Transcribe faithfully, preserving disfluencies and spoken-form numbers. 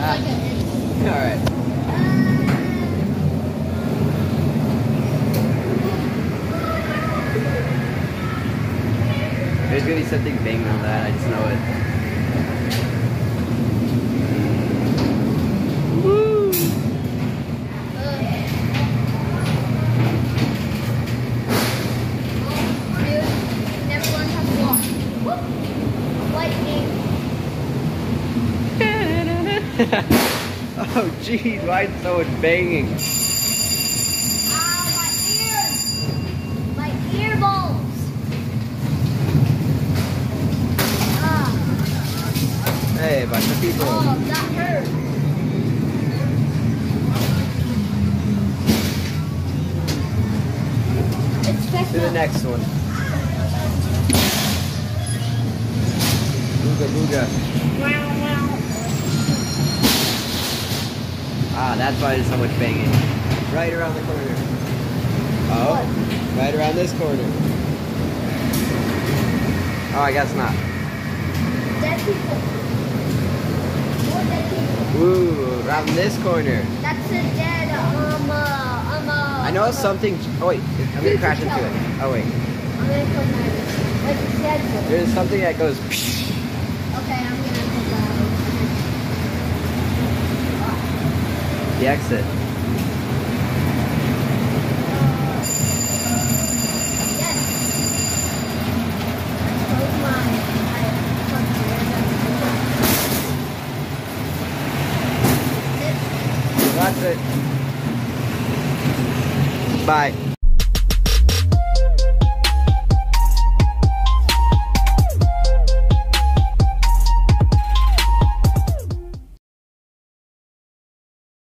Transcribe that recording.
Alright. There's gonna be something banging on that, I just know it. Woo! Dude, never learned how to walk. Whoop! Lightning. Oh geez, why is someone banging? Ah, my ears! My ear balls! Ah, Hey, a bunch of people. oh, that hurt. It's To the Techno. next one. Booga booga. Wow, wow. Ah, that's why there's so much banging. Right around the corner. Oh, What? right around this corner. Oh, I guess not. Dead people. More dead people. Ooh, around this corner. That's a dead, um, uh, um, uh... I know um, uh, something. Oh wait, I'm gonna crash into it. Oh wait, I'm gonna put my... Like a dead one. there's something that goes. Okay, I'm gonna put that. The exit. Yes. Close my... That's it. Bye.